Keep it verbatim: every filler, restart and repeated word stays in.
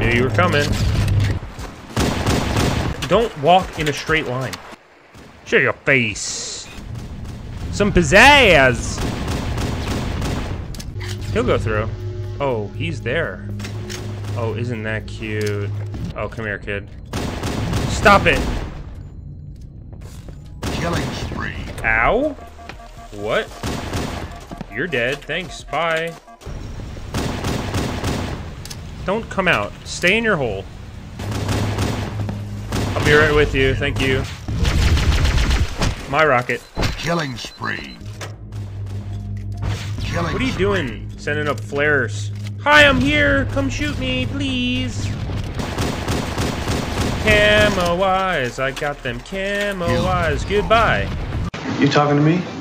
Knew you were coming. Don't walk in a straight line. Show your face. Some pizzazz. He'll go through. Oh, he's there. Oh, isn't that cute? Oh, come here, kid. Stop it. Killing spree. Ow. What? You're dead. Thanks. Bye. Don't come out. Stay in your hole. I'll be right with you. Thank you. My rocket. Killing spree. Killing What are you spree. doing? Sending up flares. Hi, I'm here. Come shoot me, please. Camo eyes. I got them camo eyes. Goodbye. You talking to me?